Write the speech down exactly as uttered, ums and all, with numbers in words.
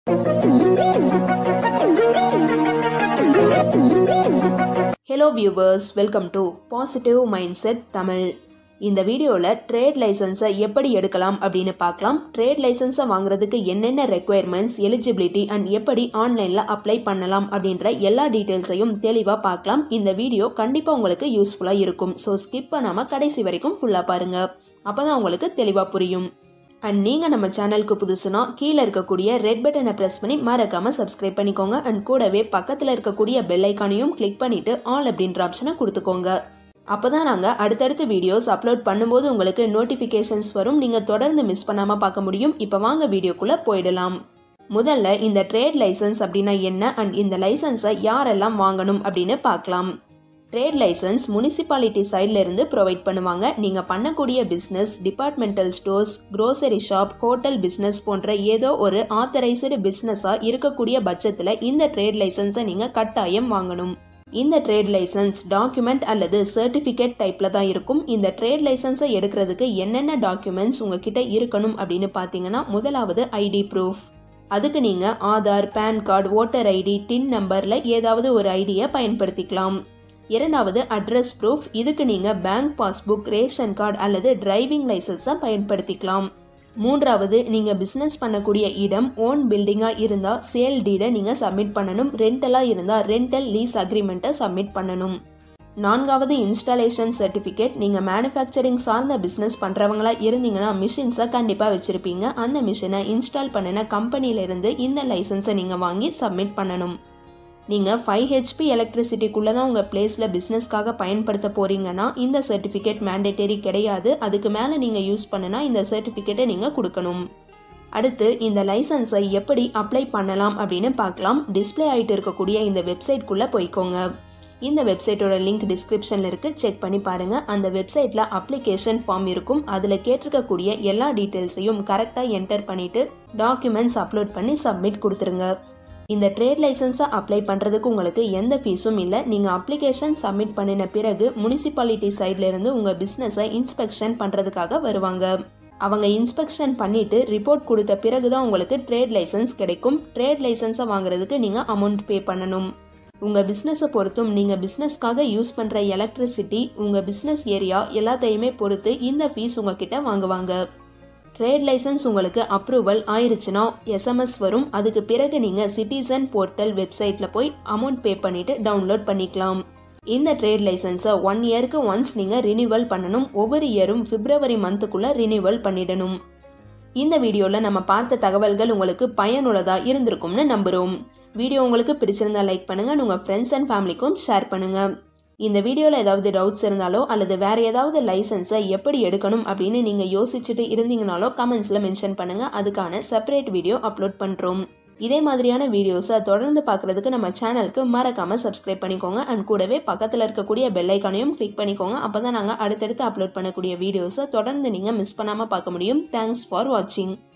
Hello viewers, welcome to Positive Mindset Tamil. இந்த வீடியோல trade லைசன்ஸை எப்படி எடுக்கலாம் அப்படின்னு பார்க்கலாம். ட்ரேட் லைசன்ஸை வாங்குறதுக்கு என்னென்ன ரெக்குயர்மெண்ட்ஸ், எலிஜிபிலிட்டி அண்ட் எப்படி ஆன்லைன்ல அப்ளை பண்ணலாம் அப்படின்ற எல்லா டீட்டெயில்ஸையும் தெளிவாக பார்க்கலாம். இந்த வீடியோ கண்டிப்பாக உங்களுக்கு யூஸ்ஃபுல்லாக இருக்கும். ஸோ ஸ்கிப் பண்ணாமல் கடைசி வரைக்கும் ஃபுல்லாக பாருங்க. அப்போதான் உங்களுக்கு தெளிவாக புரியும். அண்ட் நீங்கள் நம்ம சேனலுக்கு புதுசுனா கீழே இருக்கக்கூடிய ரெட் பட்டனை ப்ரெஸ் பண்ணி மறக்காமல் சப்ஸ்கிரைப் பண்ணிக்கோங்க. அண்ட் கூடவே பக்கத்தில் இருக்கக்கூடிய பெல் ஐக்கானையும் கிளிக் பண்ணிவிட்டு ஆல் அப்படின்ற ஆப்ஷனை கொடுத்துக்கோங்க. அப்போ தான் நாங்கள் அடுத்தடுத்த வீடியோஸ் அப்லோட் பண்ணும்போது உங்களுக்கு நோட்டிஃபிகேஷன்ஸ் வரும். நீங்கள் தொடர்ந்து மிஸ் பண்ணாமல் பார்க்க முடியும். இப்போ வாங்க வீடியோக்குள்ளே போயிடலாம். முதல்ல இந்த ட்ரேட் லைசன்ஸ் அப்படின்னா என்ன அண்ட் இந்த லைசன்ஸை யாரெல்லாம் வாங்கணும் அப்படின்னு பார்க்கலாம். ட்ரேட் லைசன்ஸ் முனிசிபாலிட்டி சைடில் இருந்து ப்ரொவைட் பண்ணுவாங்க. நீங்கள் பண்ணக்கூடிய business, departmental stores, grocery shop, hotel business போன்ற ஏதோ ஒரு ஆத்தரைஸ்டு பிஸ்னஸாக இருக்கக்கூடிய பட்சத்தில் இந்த ட்ரேட் லைசன்ஸை நீங்கள் கட்டாயம் வாங்கணும். இந்த ட்ரேட் லைசன்ஸ் டாக்குமெண்ட் அல்லது சர்டிஃபிகேட் டைப்பில் தான் இருக்கும். இந்த ட்ரேட் லைசன்ஸை எடுக்கிறதுக்கு என்னென்ன டாக்குமெண்ட்ஸ் உங்ககிட்ட இருக்கணும் அப்படின்னு பார்த்தீங்கன்னா, முதலாவது ஐடி ப்ரூஃப். அதுக்கு நீங்கள் Aadhaar, PAN card, voter ID, TIN நம்பரில் ஏதாவது ஒரு ஐடியை பயன்படுத்திக்கலாம். இரண்டாவது அட்ரஸ் ப்ரூஃப். இதுக்கு நீங்கள் பேங்க் பாஸ்புக், ரேஷன் கார்டு அல்லது டிரைவிங் லைசன்ஸை பயன்படுத்திக்கலாம். மூன்றாவது, நீங்கள் பிஸ்னஸ் பண்ணக்கூடிய இடம் ஓன் பில்டிங்காக இருந்தால் சேல் டீடை நீங்கள் சப்மிட் பண்ணணும். ரெண்டலாக இருந்தால் ரெண்டல் லீஸ் அக்ரிமெண்ட்டை சப்மிட் பண்ணணும். நான்காவது இன்ஸ்டாலேஷன் சர்டிஃபிகேட். நீங்கள் மேனுஃபேக்சரிங் சார்ந்த பிஸ்னஸ் பண்ணுறவங்களா இருந்தீங்கன்னா மிஷின்ஸை கண்டிப்பாக வச்சுருப்பீங்க. அந்த மிஷினை இன்ஸ்டால் பண்ணின கம்பெனியிலேருந்து இந்த லைசன்ஸை நீங்கள் வாங்கி சப்மிட் பண்ணணும். நீங்கள் ஃபைவ் ஹெச்பி எலக்ட்ரிசிட்டிக்குள்ளே தான் உங்கள் பிளேஸில் பிஸ்னஸ்க்காக பயன்படுத்த போகிறீங்கன்னா இந்த சர்டிஃபிகேட் மேண்டேட்டரி கிடையாது. அதுக்கு மேலே நீங்கள் யூஸ் பண்ணுனா இந்த சர்டிஃபிகேட்டை நீங்கள் கொடுக்கணும். அடுத்து இந்த லைசன்ஸை எப்படி அப்ளை பண்ணலாம் அப்படின்னு பார்க்கலாம். டிஸ்பிளே ஆகிட்டு இருக்கக்கூடிய இந்த வெப்சைட்குள்ளே போய்க்கோங்க. இந்த வெப்சைட்டோட லிங்க் டிஸ்கிரிப்ஷனில் இருக்குது, செக் பண்ணி பாருங்கள். அந்த வெப்சைட்டில் அப்ளிகேஷன் ஃபார்ம் இருக்கும். அதில் கேட்டிருக்கக்கூடிய எல்லா டீட்டெயில்ஸையும் கரெக்டாக என்டர் பண்ணிவிட்டு டாக்குமெண்ட்ஸ் அப்லோட் பண்ணி சப்மிட் கொடுத்துருங்க. இந்த ட்ரேட் லைசன்ஸை அப்ளை பண்ணுறதுக்கு உங்களுக்கு எந்த ஃபீஸும் இல்லை. நீங்கள் அப்ளிகேஷன் சப்மிட் பண்ணின பிறகு முனிசிபாலிட்டி சைட்லேருந்து உங்கள் பிஸ்னஸை இன்ஸ்பெக்ஷன் பண்ணுறதுக்காக வருவாங்க. அவங்க இன்ஸ்பெக்ஷன் பண்ணிவிட்டு ரிப்போர்ட் கொடுத்த பிறகு தான் உங்களுக்கு ட்ரேட் லைசன்ஸ் கிடைக்கும். ட்ரேட் லைசன்ஸை வாங்குறதுக்கு நீங்கள் அமௌண்ட் பே பண்ணணும். உங்கள் பிஸ்னஸை பொறுத்தும் நீங்கள் பிஸ்னஸ்க்காக யூஸ் பண்ணுற எலக்ட்ரிசிட்டி, உங்கள் பிஸ்னஸ் ஏரியா எல்லாத்தையுமே பொறுத்து இந்த ஃபீஸ் உங்ககிட்ட வாங்குவாங்க. ட்ரேட் லைசன்ஸ் உங்களுக்கு அப்ரூவல் ஆயிருச்சுன்னா எஸ்எம்எஸ் வரும். அதுக்கு பிறகு நீங்கள் சிட்டிசன் போர்ட்டல் வெப்சைட்டில் போய் அமௌண்ட் பே பண்ணிவிட்டு டவுன்லோட் பண்ணிக்கலாம். இந்த ட்ரேட் லைசன்ஸை ஒன் இயருக்கு ஒன்ஸ் நீங்கள் ரினியூவல் பண்ணணும். ஒவ்வொரு இயரும் பிப்ரவரி மந்த்துக்குள்ளே ரினியூவல் பண்ணிடணும். இந்த வீடியோவில் நம்ம பார்த்த தகவல்கள் உங்களுக்கு பயனுள்ளதாக இருந்திருக்கும்னு நம்புகிறோம். வீடியோ உங்களுக்கு பிடிச்சிருந்தா லைக் பண்ணுங்கள், உங்கள் ஃப்ரெண்ட்ஸ் அண்ட் ஃபேமிலிக்கும் ஷேர் பண்ணுங்கள். இந்த வீடியோவில் ஏதாவது டவுட்ஸ் இருந்தாலோ அல்லது வேறு ஏதாவது லைசன்ஸை எப்படி எடுக்கணும் அப்படின்னு நீங்கள் யோசிச்சுட்டு இருந்தீங்கனாலோ கமெண்ட்ஸில் மென்ஷன் பண்ணுங்கள். அதுக்கான செப்பரேட் வீடியோ அப்லோட் பண்ணுறோம். இதே மாதிரியான வீடியோஸை தொடர்ந்து பார்க்குறதுக்கு நம்ம சேனலுக்கு மறக்காமல் சப்ஸ்கிரைப் பண்ணிக்கோங்க. அண்ட் கூடவே பக்கத்தில் இருக்கக்கூடிய பெல் ஐக்கானையும் கிளிக் பண்ணிக்கோங்க. அப்போ தான் நாங்கள் அடுத்தடுத்து அப்லோட் பண்ணக்கூடிய வீடியோஸை தொடர்ந்து நீங்கள் மிஸ் பண்ணாமல் பார்க்க முடியும். தேங்க்ஸ் ஃபார் வாட்சிங்.